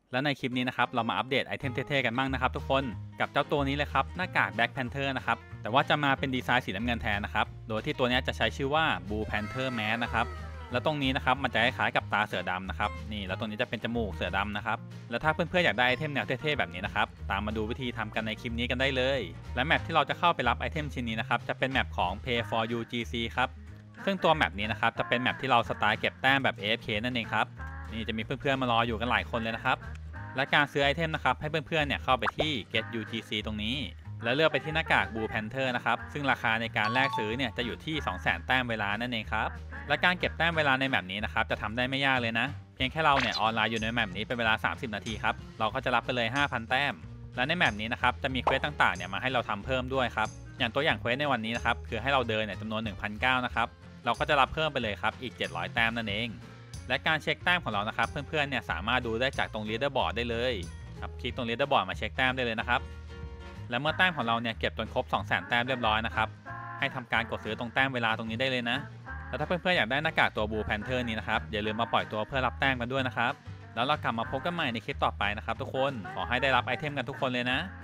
แล้วในคลิปนี้นะครับเรามาอัปเดตไอเทมเท่ๆกันบ้างนะครับทุกคนกับเจ้าตัวนี้เลยครับหน้ากาก Black Panther นะครับแต่ว่าจะมาเป็นดีไซน์สีน้ำเงินแทนนะครับโดยที่ตัวนี้จะใช้ชื่อว่า Blue Panther Mask นะครับแล้วตรงนี้นะครับมันจะคล้ายๆกับตาเสือดำนะครับนี่แล้วตรงนี้จะเป็นจมูกเสือดำนะครับแล้วถ้าเพื่อนๆอยากได้ไอเทมแนวเท่ๆแบบนี้นะครับตามมาดูวิธีทำกันในคลิปนี้กันได้เลยและแมปที่เราจะเข้าไปรับไอเทมชิ้นนี้นะครับจะเป็นแมปของ Pay for UGC ครับซึ่งตัวแมปนี้นะครับจะเป็นแมปที่เราสไตล์เก็บแต้มแบบ AFK นั่นเองครับนี่จะมีเพื่อนๆมารออยู่กันหลายคนเลยนะครับและการซื้อไอเทมนะครับให้เพื่อนๆเนี่ยเข้าไปที่ Get UGC ตรงนี้แล้วเลือกไปที่หน้ากาก Blue Panther นะครับซึ่งราคาในการแลกซื้อเนี่ยจะอยู่ที่ 200,000 แต้มเวลานั่นเองครับและการเก็บแต้มเวลาในแมปนี้นะครับจะทำได้ไม่ยากเลยนะเพียงแค่เราเนี่ยออนไลน์อยู่ในแมปนี้เป็นเวลา30นาทีครับเราก็จะรับไปเลย 5,000 แต้มและในแมปนี้นะครับจะมีเควสต่างๆเนี่ยมาให้เราทำเพิ่มด้วยครับอย่างตัวอย่างเควสในวันนี้นะครับคือให้เราเดินเนี่ยจำนวน 1,900 นะครับเราก็จะรับเพิ่มไปเลยครับอีก700แต้มนั่นเองและการเช็คแต้มของเรานะครับเพื่อนๆเนี่ยสามารถดูได้จากตรง leaderboard ได้เลยครับคลิกตรง leaderboard มาเช็คแต้มได้เลยนะครับและเมื่อแต้มของเราเนี่ยเก็บจนครบ 200,000 แต้มเรียบร้อยนะครับให้ทำการกดซื้อตรงแต้มเวลาตรงนี้ได้เลยนะแล้วถ้าเพื่อนๆอยากได้หน้ากากตัว Blue Panther นี้นะครับอย่าลืมมาปล่อยตัวเพื่อรับแต้มกันด้วยนะครับแล้วเรากลับมาพบกันใหม่ในคลิปต่อไปนะครับทุกคนขอให้ได้รับไอเทมกันทุกคนเลยนะ